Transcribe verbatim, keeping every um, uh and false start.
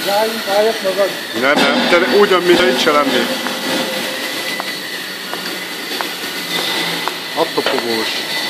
Rájunk, álljak magad. Nem, nem, te ugyan, mintha itt se lennél. Attopogós.